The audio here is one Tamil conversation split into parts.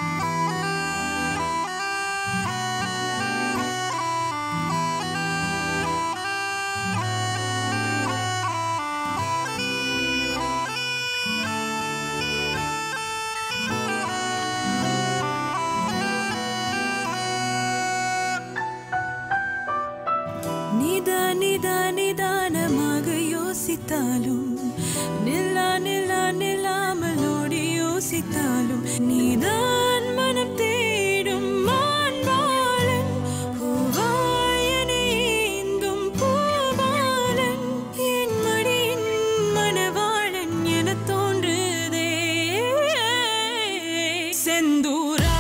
நிதானமாக யோசித்தாலும் நில்லாமல் ஓடி யோசித்தாலும் நீதான் மனம் தேடும் மான்பாலன் பூவாயனேந்தும் பூபாலன் என் மடியின் மனவாளன் என தோன்றுதே செந்தூரா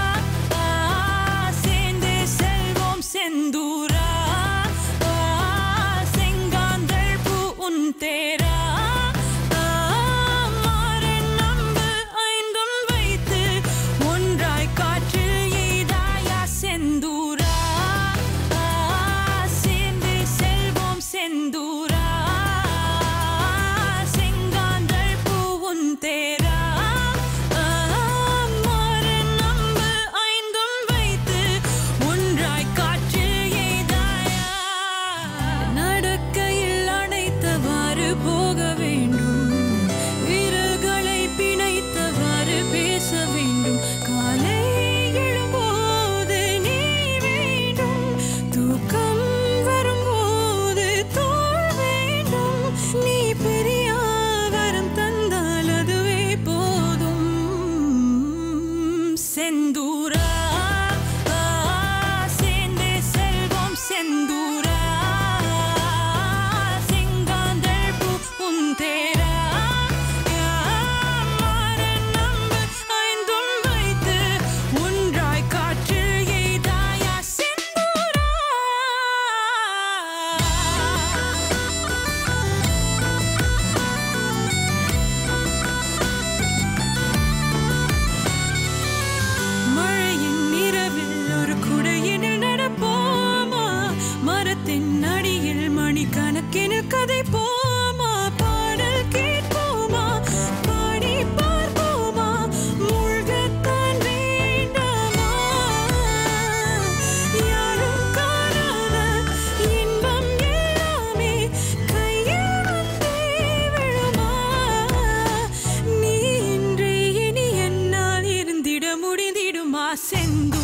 சேர்ந்தே செல்வோம் செந்தூரா तेरा मारे नंबु ஐந்தும் வைத்து ஒன்றாய் காற்றில் எய்தாயா செந்தூரா சேர்ந்தே செல்வோம் செந்தூரா செங்காந்தள் பூவும் தேரா மாरे நம்பு ஐந்தும் வைத்து ஒன்றாய் காற்றில் எய்தாயா நடக்கையில் அணைத்தவாறு போக வேண்டும் விரல்களை பிணைத்தவாறு பேச வேண்டும் காலை எழும்போது நீ வேண்டும் தூக்கம் வரும்போது தோள் வேண்டும் நீ பெரிய வரம் தந்தால் அதுவே போதும் செந்தூரா சேர்ந்தே செல்வோம் செந்தூரா तेरा मारे नंबु ஐந்தும் வைத்து ஒன்றாய் காற்றில் எய்தாயா செந்தூரா மழையின் இரவில் ஒரு குடையினில் நடப்போமா மரத்தின் அடியில் மணிக்கணக்கென கதை போமா பாடல் கேட்போமா பாடி பார்ப்போமா மூழ்கத்தான் வேண்டாமா யாரும் காணாத இன்பம் எல்லாமே கையில் வந்தே விழுமா நீ இன்றி இனி என்னால் இருந்திட முடிந்திடுமா செந்து